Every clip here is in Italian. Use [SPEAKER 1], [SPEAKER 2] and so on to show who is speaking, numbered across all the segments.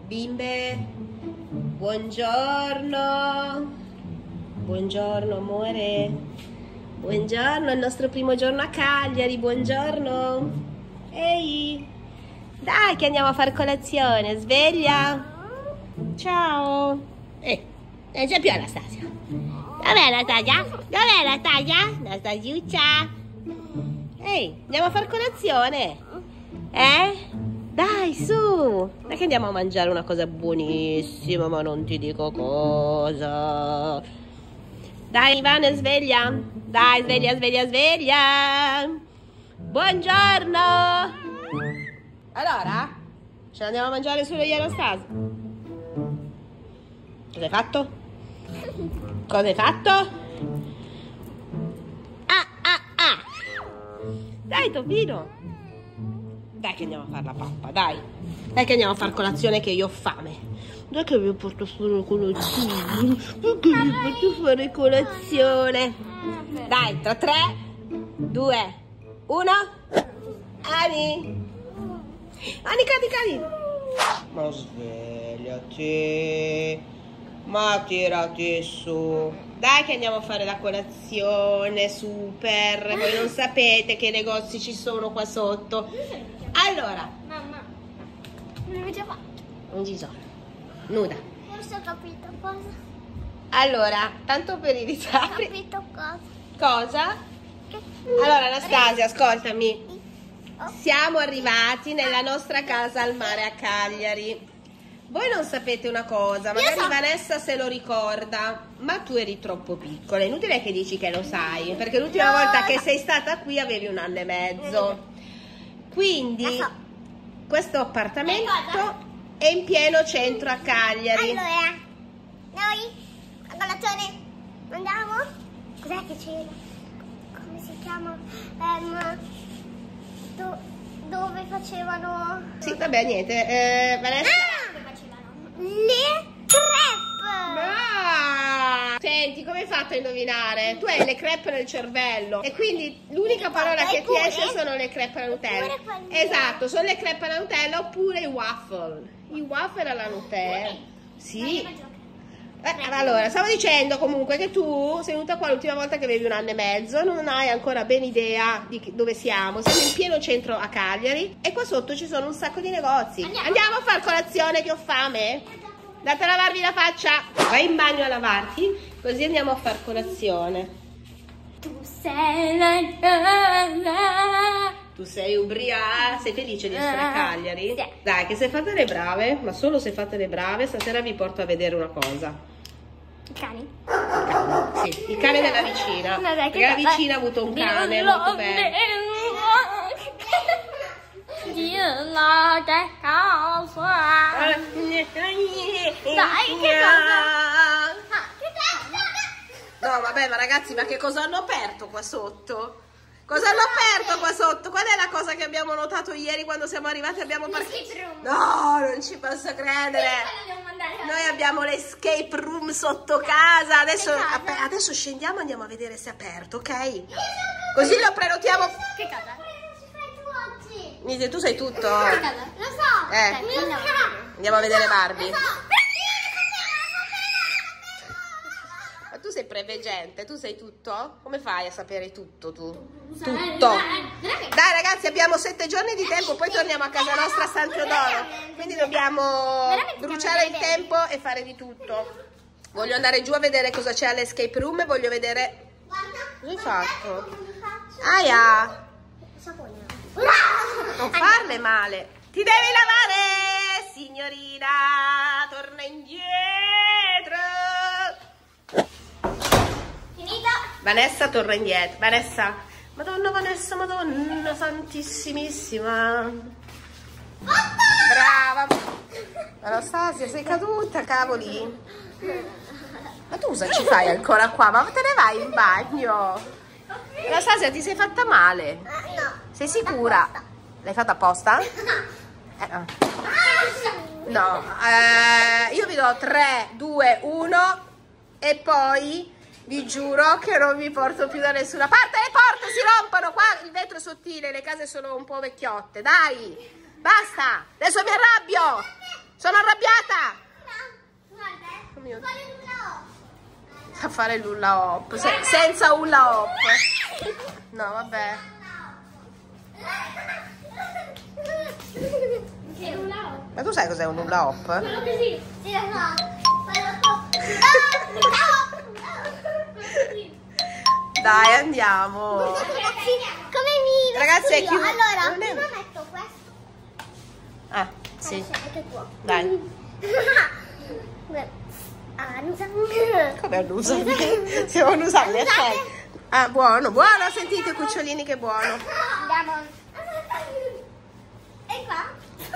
[SPEAKER 1] Bimbe, buongiorno. Buongiorno amore. Buongiorno, è il nostro primo giorno a Cagliari, buongiorno. Ehi, dai che andiamo a fare colazione, sveglia. Ciao. Non c'è più Anastasia. Dov'è Anastasia? Dov'è Anastasia? Anastasiuccia. Ehi, andiamo a fare colazione. Dai, su. Dai che andiamo a mangiare una cosa buonissima, ma non ti dico cosa. Dai Ivana, sveglia. Dai, sveglia, sveglia, sveglia. Buongiorno. Allora, ce la andiamo a mangiare solo io e Anastasia. Cosa hai fatto? Cosa hai fatto? Dai Topino. Dai che andiamo a fare la pappa, dai. Dai che andiamo a fare colazione che io ho fame. Dai che vi porto a fare colazione. Perché vi porto a fare colazione. Dai, tra 3, 2, 1. Ani. Ani, cadi. Ma svegliati. Ma tirati su. Dai che andiamo a fare la colazione, super. Voi non sapete che negozi ci sono qua sotto. Allora.
[SPEAKER 2] Mamma, non l'avevo già fatto.
[SPEAKER 1] Non ci sono. Nuda.
[SPEAKER 2] Forse ho capito cosa.
[SPEAKER 1] Allora, tanto per i ritardi.
[SPEAKER 2] Ho capito cosa.
[SPEAKER 1] Cosa? Allora Anastasia, ascoltami. Siamo arrivati nella nostra casa al mare a Cagliari. Voi non sapete una cosa, magari Vanessa se lo ricorda, ma tu eri troppo piccola. È inutile che dici che lo sai, perché l'ultima volta che sei stata qui avevi 1 anno e mezzo. Quindi questo appartamento è in pieno centro a Cagliari.
[SPEAKER 2] Allora, noi a colazione andiamo? Cos'è che c'era? Come si chiama? Dove facevano?
[SPEAKER 1] Sì, vabbè, niente. Vanessa.
[SPEAKER 2] Dove facevano? Le crepe!
[SPEAKER 1] Ah! Senti, come hai fatto a indovinare? Tu hai le crepe nel cervello e quindi l'unica parola che ti esce sono le crepe alla Nutella. Esatto, sono le crepe alla Nutella oppure i waffle. I waffle alla Nutella. Sì. Allora, stavo dicendo comunque che tu sei venuta qua l'ultima volta che avevi 1 anno e mezzo, non hai ancora ben idea di dove siamo. Siamo in pieno centro a Cagliari e qua sotto ci sono un sacco di negozi. Andiamo a fare colazione che ho fame. Andate a lavarvi la faccia. Vai in bagno a lavarti, così andiamo a fare colazione.
[SPEAKER 2] Tu sei la...
[SPEAKER 1] Tu sei ubriaca? Sei felice di essere a Cagliari?
[SPEAKER 2] Sì.
[SPEAKER 1] Dai, che sei fatte le brave, ma solo se fate le brave, stasera vi porto a vedere una cosa.
[SPEAKER 2] I cani?
[SPEAKER 1] Sì, il cane della vicina. Perché la vicina ha avuto un cane molto bello.
[SPEAKER 2] Dai, che cosa?
[SPEAKER 1] No, vabbè, ma ragazzi, ma che cosa hanno aperto qua sotto? Cosa hanno aperto qua sotto? Qual è la cosa che abbiamo notato ieri quando siamo arrivati? Abbiamo No, non ci posso credere. Noi abbiamo l'escape room sotto casa. Adesso scendiamo e andiamo a vedere se è aperto, ok? Così lo prenotiamo.
[SPEAKER 2] Che cosa?
[SPEAKER 1] Misi, tu sai tutto?
[SPEAKER 2] Che cosa? Lo so.
[SPEAKER 1] Andiamo a vedere Barbie. Ma tu sei preveggente, tu sai tutto? Come fai a sapere tutto tu? Tutto. Dai ragazzi, abbiamo 7 giorni di tempo, poi torniamo a casa nostra a San Teodoro. Quindi dobbiamo bruciare il tempo e fare di tutto. Voglio andare giù a vedere cosa c'è all'escape room e voglio vedere... Cosa hai fatto? Aia! Non farle male. Ti devi lavare, signorina. Torna indietro.
[SPEAKER 2] Finita?
[SPEAKER 1] Vanessa torna indietro. Vanessa. Madonna Vanessa, Madonna santissimissima. Brava. Anastasia, sei caduta, cavoli. Ma tu cosa ci fai ancora qua? Ma te ne vai in bagno? Anastasia, ti sei fatta male?
[SPEAKER 2] No.
[SPEAKER 1] Sei sicura? L'hai fatta apposta? No. Io vi do 3, 2, 1 e poi vi giuro che non vi porto più da nessuna parte. Le porte si rompono, qua il vetro è sottile, le case sono un po' vecchiotte. Dai, basta, adesso mi arrabbio. Sono arrabbiata. mio Dio. A fare l'hula hop. Senza hula hop. No, vabbè. Ma tu sai cos'è un hula hop?
[SPEAKER 2] Quello così. Sì, no.
[SPEAKER 1] Dai, andiamo.
[SPEAKER 2] Come mi
[SPEAKER 1] Ragazzi, è chiuso.
[SPEAKER 2] Allora,
[SPEAKER 1] Non è-
[SPEAKER 2] prima metto questo.
[SPEAKER 1] Ah, sì.
[SPEAKER 2] Anche tuo.
[SPEAKER 1] Dai.
[SPEAKER 2] Annusa.
[SPEAKER 1] Come annusa? Siamo annusati, aspetta. Ah, buono, buono, sentite cucciolini che buono.
[SPEAKER 2] Andiamo. E qua.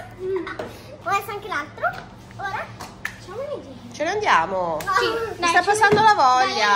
[SPEAKER 2] Questo anche l'altro. Ora facciamoli giù.
[SPEAKER 1] Ce ne andiamo.
[SPEAKER 2] Sì,
[SPEAKER 1] Mi sta passando la voglia.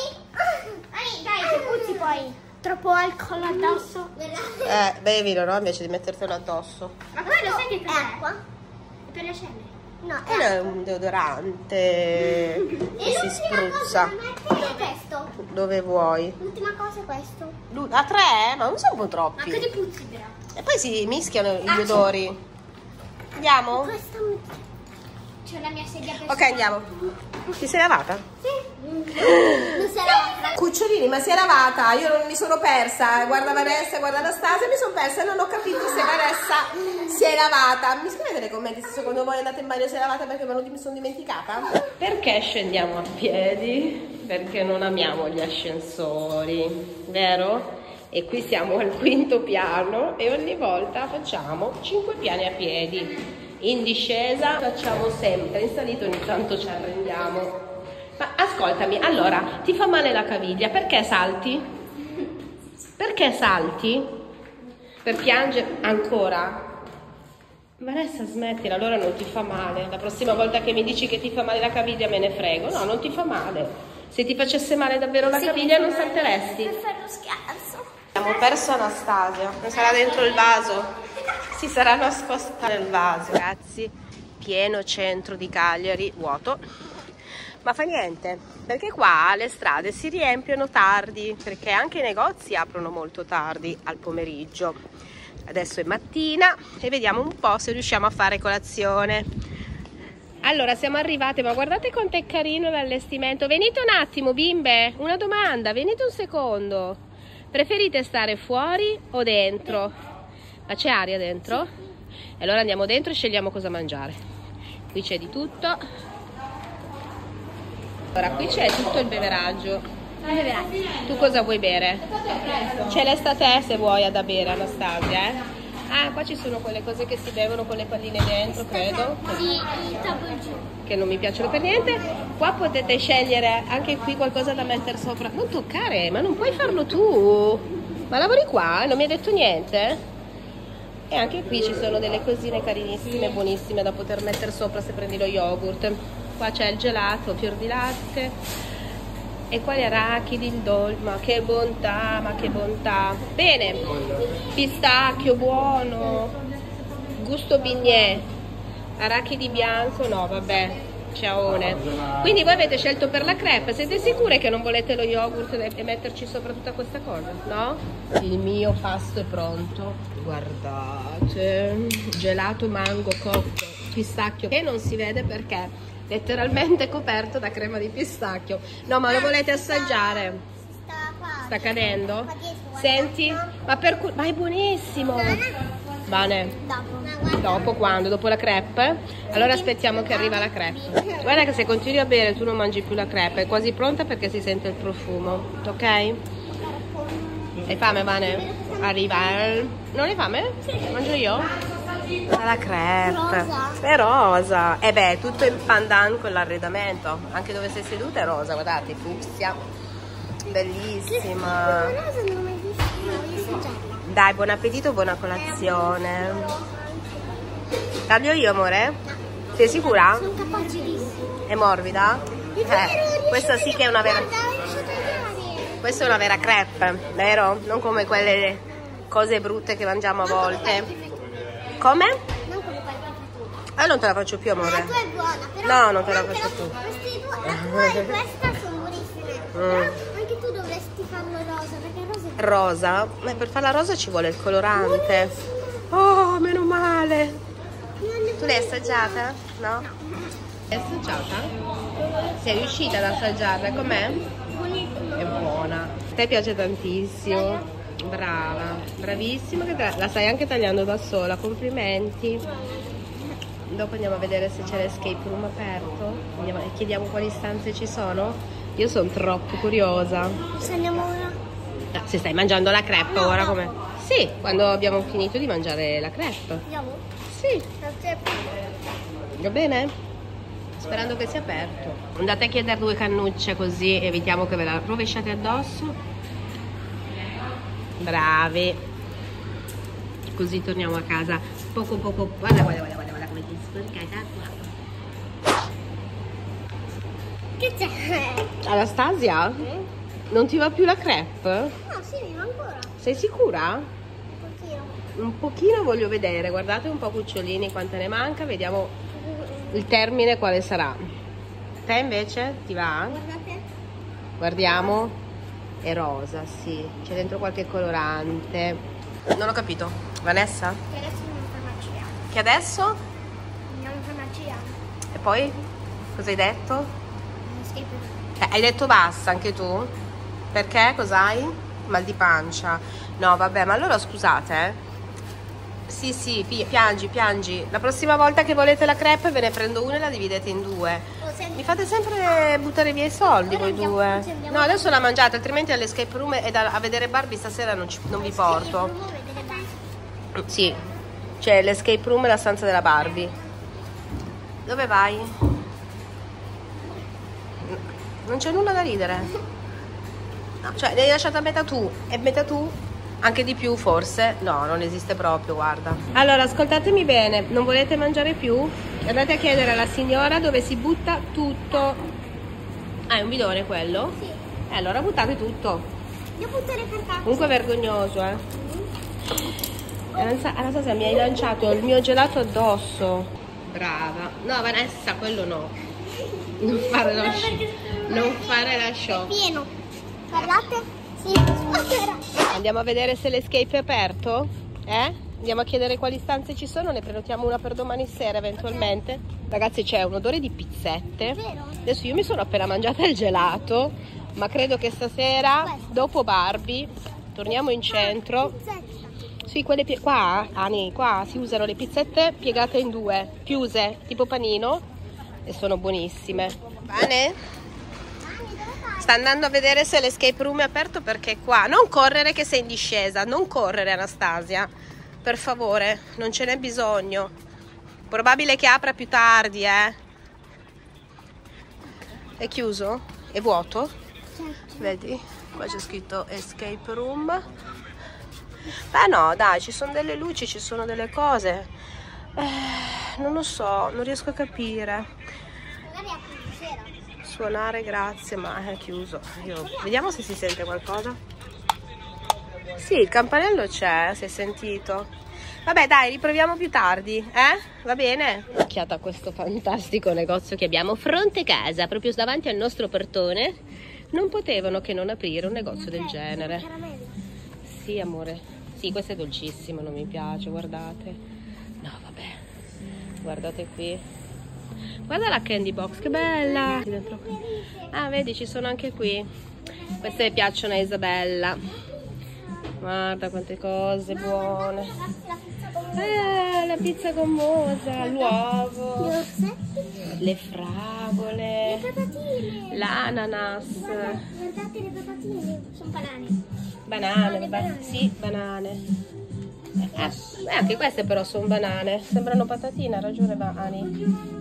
[SPEAKER 2] Dai, che puzzi poi. Troppo alcol addosso.
[SPEAKER 1] Bevilo, no? Invece di mettertelo addosso.
[SPEAKER 2] Ma quello sai che è acqua? È per le celle. No,
[SPEAKER 1] È un deodorante che si spruzza
[SPEAKER 2] questo.
[SPEAKER 1] dove vuoi.
[SPEAKER 2] L'ultima cosa è questo.
[SPEAKER 1] A 3? Ma non sono un po' troppi.
[SPEAKER 2] Ma che puzzi però.
[SPEAKER 1] E poi si mischiano gli odori. Andiamo?
[SPEAKER 2] Questa c'è la mia sedia per
[SPEAKER 1] Ok, andiamo. Ti sei lavata?
[SPEAKER 2] Sì. Non si è lavata.
[SPEAKER 1] Cucciolini, ma si è lavata? Io non mi sono persa. Guarda Vanessa, guarda Anastasia, mi sono persa e non ho capito se Vanessa si è lavata. Mi scrivete nei commenti se secondo voi andate in bagno e si è lavata perché mi sono dimenticata? Perché scendiamo a piedi? Perché non amiamo gli ascensori, vero? E qui siamo al 5° piano e ogni volta facciamo 5 piani a piedi. In discesa facciamo sempre, in salita ogni tanto ci arrendiamo. Ma ascoltami, allora, ti fa male la caviglia, perché salti? Perché salti? Per piangere ancora? Vanessa, smettila, allora non ti fa male. La prossima volta che mi dici che ti fa male la caviglia me ne frego. No, non ti fa male. Se ti facesse male davvero la caviglia non salteresti.
[SPEAKER 2] Per fare lo scherzo.
[SPEAKER 1] Abbiamo perso Anastasia, non sarà dentro il vaso? Si sarà nascosta nel vaso. Ragazzi, pieno centro di Cagliari, vuoto. Ma fa niente, perché qua le strade si riempiono tardi, perché anche i negozi aprono molto tardi al pomeriggio. Adesso è mattina e vediamo un po' se riusciamo a fare colazione. Allora, siamo arrivate, ma guardate quanto è carino l'allestimento. Venite un attimo, bimbe, una domanda, venite un secondo. Preferite stare fuori o dentro? Ma c'è aria dentro? E allora andiamo dentro e scegliamo cosa mangiare. Qui c'è di tutto. Allora, qui c'è tutto il beveraggio. Tu cosa vuoi bere? C'è l'estate se vuoi da bere, Anastasia, eh? Ah, qua ci sono quelle cose che si bevono con le palline dentro, credo.
[SPEAKER 2] Sì, giù.
[SPEAKER 1] Che non mi piacciono per niente. Qua potete scegliere anche qui qualcosa da mettere sopra. Non toccare, ma non puoi farlo tu. Ma lavori qua? Non mi hai detto niente? E anche qui ci sono delle cosine carinissime, buonissime da poter mettere sopra se prendi lo yogurt. Qua c'è il gelato, fior di latte. E qua gli arachidi, il dolce. Ma che bontà, ma che bontà. Bene, pistacchio buono, gusto bignè, arachidi bianco, no vabbè, ciaone. Quindi voi avete scelto per la crepe, siete sicure che non volete lo yogurt e metterci sopra tutta questa cosa, no? Il mio pasto è pronto, guardate, gelato mango, cocco, pistacchio, che non si vede perché letteralmente coperto da crema di pistacchio. No, ma lo volete assaggiare? Sta cadendo? Senti? Ma è buonissimo! Bene. Dopo quando? Dopo la crepe? Allora aspettiamo che arriva la crepe. Guarda che se continui a bere tu non mangi più la crepe, è quasi pronta perché si sente il profumo, ok? Hai fame, Vane? Arriva. Non hai fame? Sì. Mangio io? La crepe
[SPEAKER 2] Rosa.
[SPEAKER 1] è rosa. E beh, tutto in pandan con l'arredamento. Anche dove sei seduta è rosa, guardate, fucsia. Bellissima.
[SPEAKER 2] Rosa non l'ho mai vista, voglio assaggiarla.
[SPEAKER 1] Dai, buon appetito, buona colazione. Taglio io, amore? Sei sicura?
[SPEAKER 2] Sono capacitissima.
[SPEAKER 1] È morbida? Questa sì che è una vera. Questa è una vera crepe, vero? Non come quelle cose brutte che mangiamo a volte. Come?
[SPEAKER 2] Non come quella tu.
[SPEAKER 1] Non te la faccio più, amore.
[SPEAKER 2] La tua è buona, però
[SPEAKER 1] No, non te la faccio più.
[SPEAKER 2] Queste due, la tua e questa sono buonissime. Però anche tu dovresti farlo rosa, perché rosa è
[SPEAKER 1] Rosa? Ma per farla rosa ci vuole il colorante. Oh, meno male. Tu l'hai assaggiata? No? È assaggiata? Sei riuscita ad assaggiarla? Com'è?
[SPEAKER 2] Buonissimo.
[SPEAKER 1] È buona. A te piace tantissimo. Brava, bravissima, che la stai anche tagliando da sola, complimenti. Dopo andiamo a vedere se c'è l'escape room aperto. Andiamo e chiediamo quali stanze ci sono. Io sono troppo curiosa.
[SPEAKER 2] Se andiamo ora.
[SPEAKER 1] Se stai mangiando la crepe ora come? Sì, quando abbiamo finito di mangiare la crepe.
[SPEAKER 2] Andiamo?
[SPEAKER 1] Sì,
[SPEAKER 2] Grazie.
[SPEAKER 1] va bene? Sperando che sia aperto. Andate a chiedere 2 cannucce così evitiamo che ve la rovesciate addosso. Bravi. Così torniamo a casa poco poco. Guarda come ti sporcata qua.
[SPEAKER 2] Che c'è?
[SPEAKER 1] Anastasia? Non ti va più la crepe?
[SPEAKER 2] No, sì, mi va ancora.
[SPEAKER 1] Sei sicura?
[SPEAKER 2] Un pochino.
[SPEAKER 1] Un pochino voglio vedere, guardate un po' cucciolini quante ne manca, vediamo il termine quale sarà. Te invece ti va?
[SPEAKER 2] Guardate.
[SPEAKER 1] Guardiamo. È rosa, sì. C'è dentro qualche colorante. Non ho capito. Vanessa?
[SPEAKER 2] Che adesso andiamo in farmacia.
[SPEAKER 1] Che adesso?
[SPEAKER 2] Andiamo in farmacia.
[SPEAKER 1] E poi? Cosa hai detto?
[SPEAKER 2] Escape room.
[SPEAKER 1] Hai detto basta anche tu? Perché? Cos'hai? Mal di pancia. No, vabbè, ma allora scusate, Sì, piangi. La prossima volta che volete la crepe ve ne prendo una e la dividete in 2. Mi fate sempre buttare via i soldi voi due. No, adesso la mangiate, altrimenti all'escape room e a vedere Barbie stasera non vi porto. Sì, c'è l'escape room e la stanza della Barbie. Dove vai? Non c'è nulla da ridere. No, cioè, l'hai lasciata a metà tu e metà tu? Anche di più forse? No, non esiste proprio, guarda. Allora, ascoltatemi bene, non volete mangiare più? Andate a chiedere alla signora dove si butta tutto. Ah, è un bidone quello?
[SPEAKER 2] Sì.
[SPEAKER 1] Allora buttate tutto.
[SPEAKER 2] Io butto le cartacce.
[SPEAKER 1] Comunque è vergognoso, Anastasia, mi hai lanciato il mio gelato addosso. Brava. No, Vanessa, quello no. Non fare la show.
[SPEAKER 2] È pieno. Guardate. Sì, sfotterà.
[SPEAKER 1] Andiamo a vedere se l'escape è aperto? Andiamo a chiedere quali stanze ci sono, ne prenotiamo una per domani sera eventualmente. Ragazzi, c'è un odore di pizzette.
[SPEAKER 2] Vero?
[SPEAKER 1] Adesso io mi sono appena mangiata il gelato, ma credo che stasera, dopo Barbie, torniamo in centro. Sì, quelle qua, Ani, qua si usano le pizzette piegate in 2, chiuse, tipo panino, e sono buonissime. Bene? Sta andando a vedere se l'escape room è aperto perché qua. Non correre che sei in discesa, non correre Anastasia, per favore, non ce n'è bisogno. Probabile che apra più tardi, È chiuso? È vuoto? Vedi? Qua c'è scritto escape room. Beh no, dai, ci sono delle luci, ci sono delle cose. Non lo so, non riesco a capire.
[SPEAKER 2] Magari apre di sera.
[SPEAKER 1] Suonare, grazie, ma è chiuso. Vediamo se si sente qualcosa. Sì, il campanello c'è, si è sentito. Vabbè, dai, riproviamo più tardi, Va bene? Occhiata a questo fantastico negozio che abbiamo fronte casa, proprio davanti al nostro portone. Non potevano che non aprire un negozio del genere. Sì, amore. Sì, questo è dolcissimo, non mi piace, guardate. No, vabbè. Guardate qui. Guarda la candy box, che bella! Ah, vedi, ci sono anche qui. Queste piacciono a Isabella. Guarda quante cose buone. La pizza gommosa, l'uovo, le fragole, l'ananas.
[SPEAKER 2] Guardate le patatine, sono
[SPEAKER 1] Banane, sì, banane. Anche queste però sono banane, sembrano patatine, ha ragione Ani.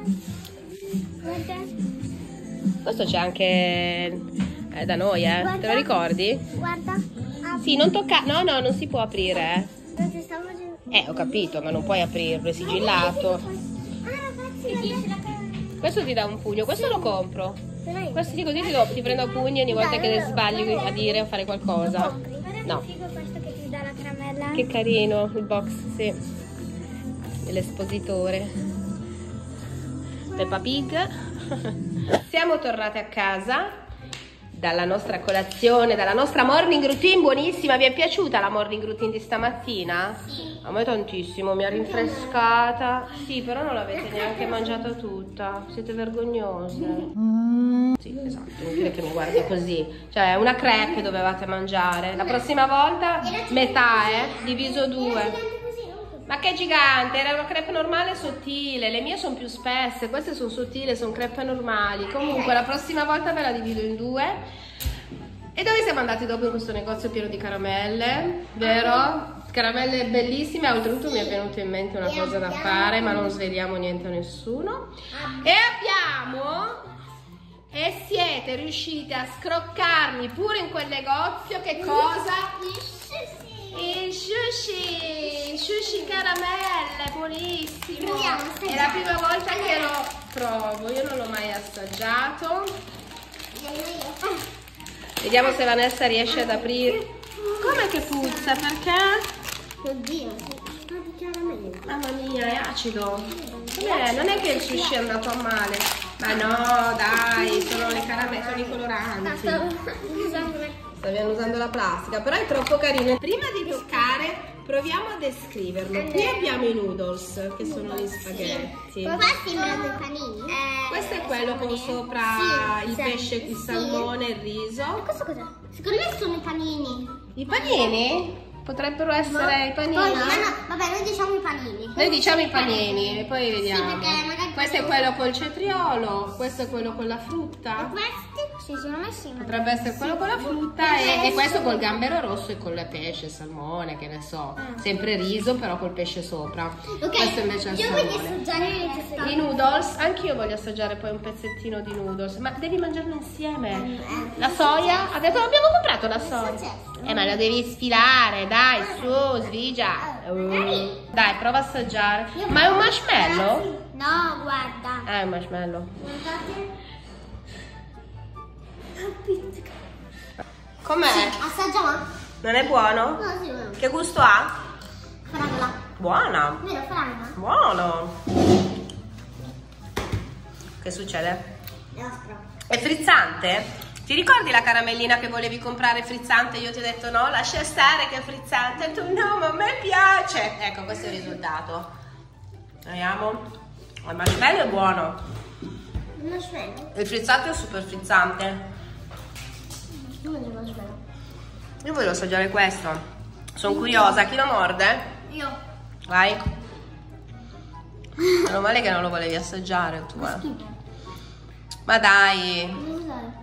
[SPEAKER 1] Questo c'è anche da noi,
[SPEAKER 2] Guarda,
[SPEAKER 1] te lo ricordi?
[SPEAKER 2] Guarda.
[SPEAKER 1] Sì, non tocca, no, non si può aprire.
[SPEAKER 2] Non si sta facendo.
[SPEAKER 1] Ho capito, ma non puoi aprirlo, è sigillato.
[SPEAKER 2] Ragazzi, guardate.
[SPEAKER 1] Questo ti dà un pugno, questo lo compro.
[SPEAKER 2] Dai.
[SPEAKER 1] Questo sì, così ti prendo a pugni ogni volta che sbagli a dire o fare qualcosa. No.
[SPEAKER 2] Figo questo che ti dà la caramella.
[SPEAKER 1] Che carino il box, sì. L'espositore. Peppa Pig. Siamo tornate a casa. dalla nostra colazione, dalla nostra morning routine buonissima. Vi è piaciuta la morning routine di stamattina?
[SPEAKER 2] Sì.
[SPEAKER 1] A me tantissimo, mi ha rinfrescata. Sì, però non l'avete neanche mangiata tutta. Siete vergognose. Sì, esatto, inutile che mi guardi così. Cioè, una crepe dovevate mangiare. La prossima volta metà, diviso 2. Ma che gigante, era una crepe normale sottile, le mie sono più spesse, queste sono sottili, sono crepe normali. Comunque la prossima volta ve la divido in 2. E dove siamo andati dopo in questo negozio pieno di caramelle, vero? Caramelle bellissime, oltretutto mi è venuta in mente una cosa da fare, ma non sveliamo niente a nessuno. E siete riusciti a scroccarmi pure in quel negozio, che cosa? Il sushi caramelle, buonissimo. È la prima volta che lo provo, io non l'ho mai assaggiato. Vediamo se Vanessa riesce ad aprire. Com'è che puzza? Perché?
[SPEAKER 2] Oddio,
[SPEAKER 1] Mamma mia, è acido. Non è che il sushi è andato a male. Ma no, dai, sono le caramelle, sono i coloranti. Stiamo usando la plastica, però è troppo carino. Prima di toccare, proviamo a descriverlo. Qui abbiamo i noodles, che sono gli spaghetti.
[SPEAKER 2] Qua sembrano i panini.
[SPEAKER 1] Questo è quello con sopra il pesce, il salmone, il riso.
[SPEAKER 2] Questo cos'è? Secondo me sono i panini.
[SPEAKER 1] I panini? Potrebbero essere i panini.
[SPEAKER 2] No, vabbè, noi diciamo i panini.
[SPEAKER 1] Noi diciamo i panini e poi vediamo.
[SPEAKER 2] Sì, perché magari
[SPEAKER 1] questo è quello col cetriolo, questo è quello con la frutta.
[SPEAKER 2] Questi? Sì, sono messi in
[SPEAKER 1] Potrebbe essere quello con la frutta e questo col gambero rosso e con il pesce, salmone, che ne so. Sempre riso però col pesce sopra. Questo invece è il
[SPEAKER 2] io voglio
[SPEAKER 1] salmone.
[SPEAKER 2] assaggiare
[SPEAKER 1] I noodles, anch'io voglio assaggiare poi un pezzettino di noodles, ma devi mangiarlo insieme. La soia? Abbiamo comprato la soia. Ma lo devi sfilare, dai, su, svigia. Dai, prova a assaggiare. Ma è un marshmallow?
[SPEAKER 2] No, guarda.
[SPEAKER 1] È un marshmallow.
[SPEAKER 2] Guardate.
[SPEAKER 1] Com'è?
[SPEAKER 2] Assaggiamo?
[SPEAKER 1] Non è buono?
[SPEAKER 2] No, sì, no.
[SPEAKER 1] Che gusto ha?
[SPEAKER 2] Fragola.
[SPEAKER 1] Buona.
[SPEAKER 2] Vero, fragola?
[SPEAKER 1] Buono. Che succede?
[SPEAKER 2] È aspro.
[SPEAKER 1] È frizzante? Ti ricordi la caramellina che volevi comprare frizzante? Io ti ho detto no, lascia stare che è frizzante. E tu no, ma a me piace. Ecco, questo è il risultato. Vediamo. Il marshmallow è buono.
[SPEAKER 2] Il marshmallow?
[SPEAKER 1] Il frizzante è super frizzante.
[SPEAKER 2] Io mangio il marshmallow.
[SPEAKER 1] Io voglio assaggiare questo. Sono curiosa. Chi lo morde?
[SPEAKER 2] Io.
[SPEAKER 1] Vai. Meno male che non lo volevi assaggiare tu. Ma dai.
[SPEAKER 2] Cos'è?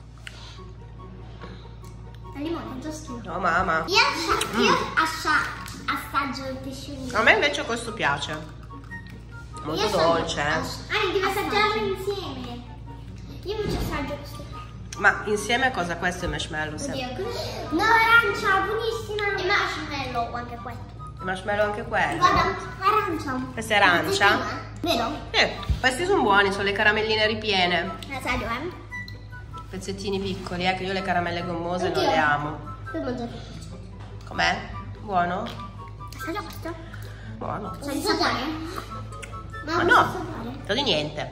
[SPEAKER 2] Al limone, è già schifo.
[SPEAKER 1] No, mamma.
[SPEAKER 2] Io assaggio il pesciolino.
[SPEAKER 1] A me invece questo piace. Molto dolce.
[SPEAKER 2] Devi assaggiarlo insieme. Io invece assaggio questo.
[SPEAKER 1] Ma insieme a cosa? Questo è il marshmallow?
[SPEAKER 2] No, arancia, buonissima. E marshmallow, anche questo.
[SPEAKER 1] Il marshmallow anche quello?
[SPEAKER 2] Guarda, arancia.
[SPEAKER 1] Questa è arancia?
[SPEAKER 2] Vero?
[SPEAKER 1] Questi sono buoni, sono le caramelline ripiene.
[SPEAKER 2] Assaggio,
[SPEAKER 1] Pezzettini piccoli, che io le caramelle gommose non le amo.
[SPEAKER 2] Io mangio.
[SPEAKER 1] Com'è? Buono?
[SPEAKER 2] Assaggia questo?
[SPEAKER 1] Buono.
[SPEAKER 2] Sai assaggiare?
[SPEAKER 1] Ma no, non di niente.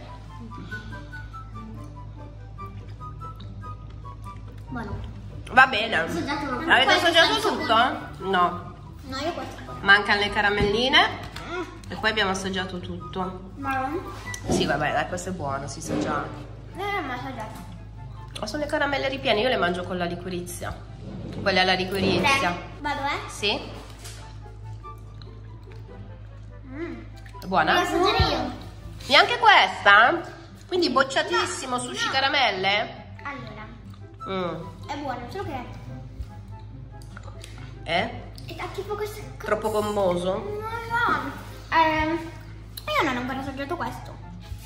[SPEAKER 2] Buono.
[SPEAKER 1] Va bene. Avete assaggiato tutto? No.
[SPEAKER 2] No, io questo.
[SPEAKER 1] Mancano le caramelline. E poi abbiamo assaggiato tutto.
[SPEAKER 2] Marron?
[SPEAKER 1] Sì, vabbè, dai, questo è buono, si sa già.
[SPEAKER 2] Non l'ho mai assaggiato.
[SPEAKER 1] Ma sono le caramelle ripiene, io le mangio con la liquirizia. Quelle alla liquirizia.
[SPEAKER 2] Vado,
[SPEAKER 1] Sì? È buona?
[SPEAKER 2] Devo assaggiare io.
[SPEAKER 1] Neanche questa? Quindi bocciatissimo sushi caramelle?
[SPEAKER 2] Allora, è buono, solo che
[SPEAKER 1] è
[SPEAKER 2] tipo questo.
[SPEAKER 1] troppo gommoso?
[SPEAKER 2] No. Io non ho ancora assaggiato questo.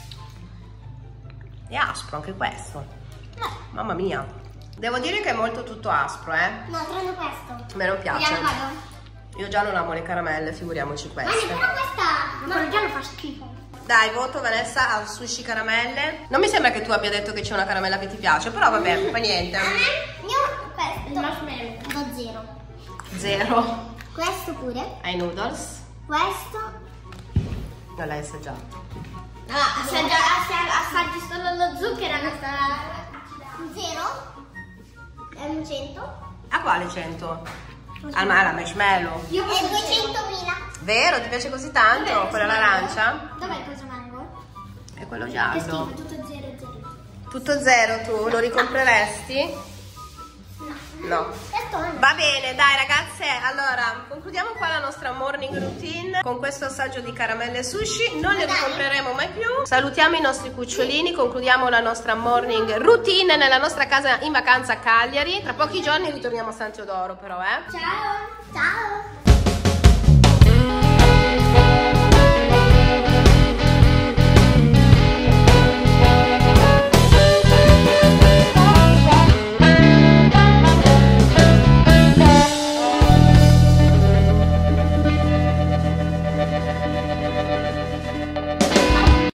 [SPEAKER 1] È aspro anche questo.
[SPEAKER 2] No.
[SPEAKER 1] Mamma mia. Devo dire che è molto tutto aspro,
[SPEAKER 2] No, tranne questo.
[SPEAKER 1] A me non piace. Io già non amo le caramelle, figuriamoci queste.
[SPEAKER 2] Però questa, quello giallo fa schifo.
[SPEAKER 1] Dai, voto Vanessa al sushi caramelle. Non mi sembra che tu abbia detto che c'è una caramella che ti piace, però vabbè, fa niente.
[SPEAKER 2] Io questo. Il marshmallow. Do 0.
[SPEAKER 1] 0.
[SPEAKER 2] Questo pure.
[SPEAKER 1] Ai noodles.
[SPEAKER 2] Questo.
[SPEAKER 1] Non l'hai assaggiato.
[SPEAKER 2] Allora, assaggi solo lo zucchero. 0. 100.
[SPEAKER 1] A quale 100? Alla marshmallow.
[SPEAKER 2] Io 200.000.
[SPEAKER 1] Vero? Ti piace così tanto?
[SPEAKER 2] Dov'è
[SPEAKER 1] Quella all'arancia?
[SPEAKER 2] Dov'è il coso mango?
[SPEAKER 1] E quello
[SPEAKER 2] Che
[SPEAKER 1] giallo.
[SPEAKER 2] schifo, tutto 0.
[SPEAKER 1] Tutto zero tu? Lo ricompreresti? No. Va bene, dai ragazze, allora concludiamo qua la nostra morning routine con questo assaggio di caramelle sushi. Non le ricompreremo mai più. Salutiamo i nostri cucciolini, concludiamo la nostra morning routine nella nostra casa in vacanza a Cagliari. Tra pochi giorni ritorniamo a San Teodoro però,
[SPEAKER 2] Ciao. Ciao.